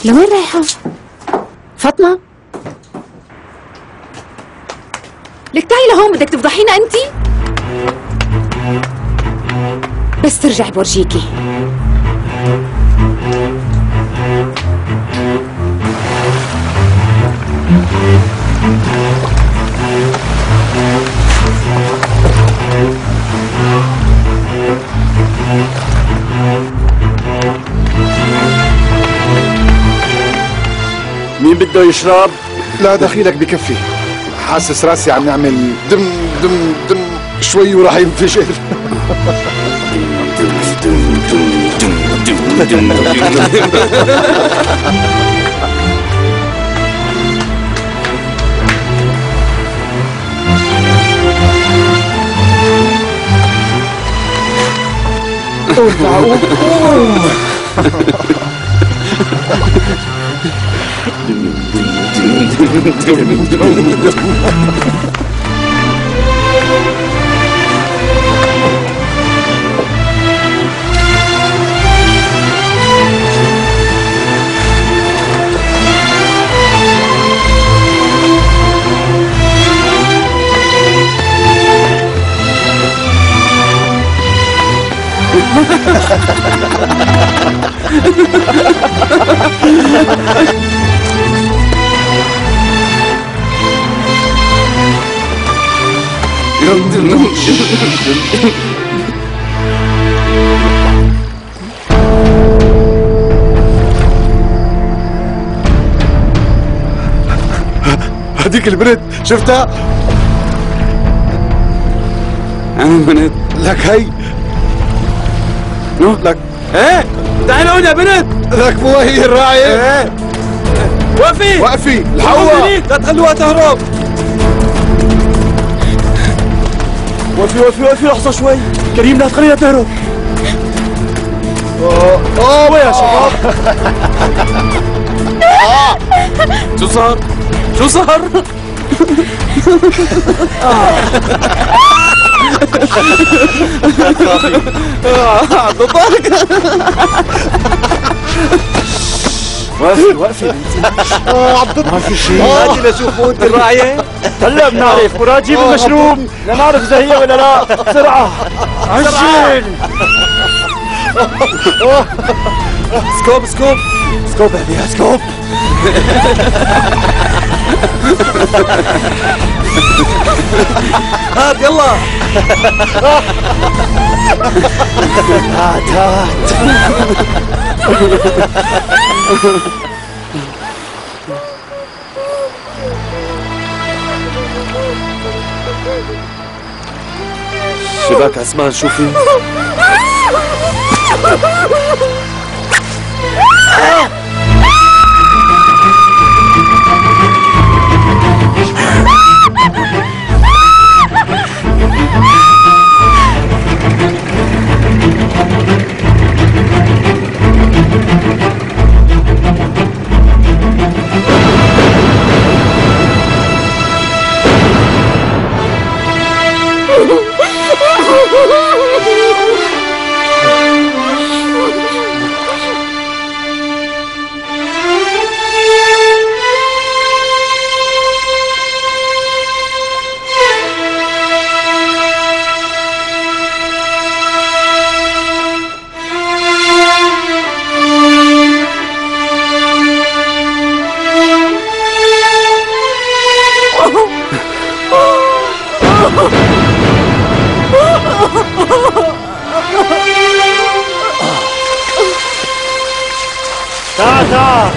لوين رايحة؟ فاطمة؟ لك تعي لهون، بدك تفضحينا انتي؟ بس ترجعي بورجيكي. مين بده يشرب؟ لا دخيلك بكفي، حاسس راسي عم يعمل دم دم دم شوي وراح ينفجر. هديك البنت شفتها؟ أنا بنت لك هي لك ايه تعالي هون يا بنت. لك مو هي الراعية؟ ايه وقفي وقفي الحقوها، لا تخلوها تهرب. وقفي وقفي وقفي لحظة شوي، كريم لا تخليها تهرب. وين يا شباب؟ شو صار؟ شو صار؟ ضبطك. وقفي وقفي ما في شيء. هاتي لشوفوا انت الراعية. هلا بنعرف، مراد جيب المشروب لنعرف اذا هي ولا لا. بسرعة عجل. سكوب سكوب سكوب عليها سكوب. هات يلا. هات هات. شباك عثمان شوفي. تعال تعال.